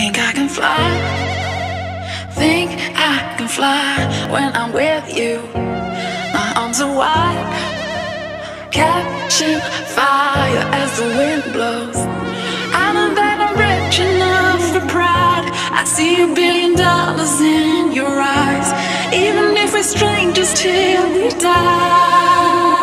Think I can fly, think I can fly when I'm with you. My arms are wide, catching fire as the wind blows. I know that I'm rich enough for pride. I see $1 billion in your eyes, even if we're strangers till we die.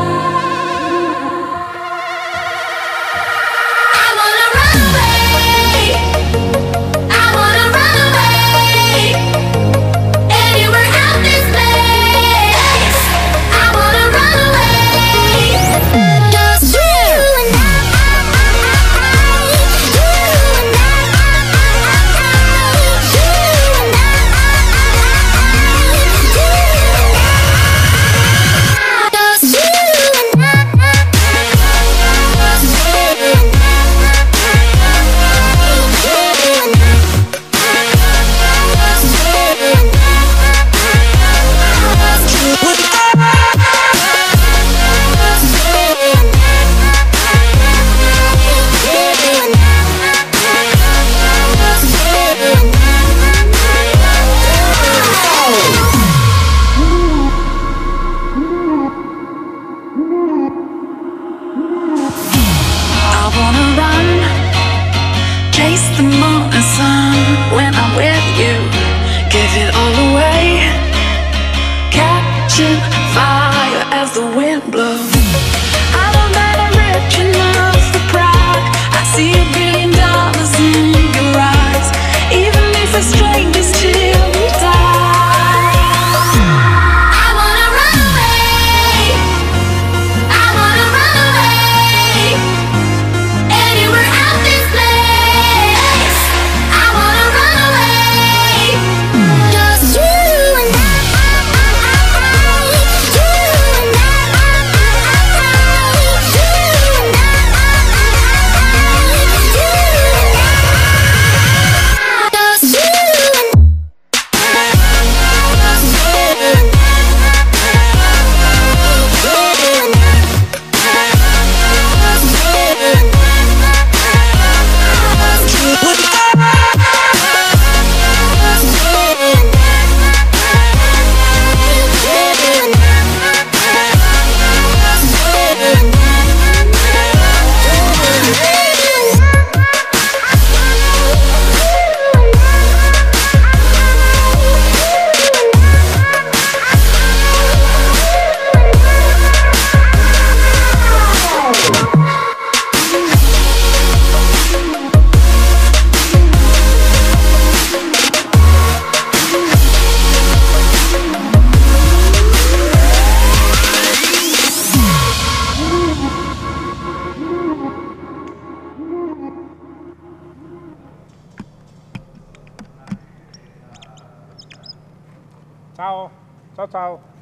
Chase the morning sun when I'm with you. Give it all away, catching fire as the wind blows. I know that I'm rich enough for pride. I see $1 billion in your eyes, even if we're strangers till we die. Ciao, ciao ciao.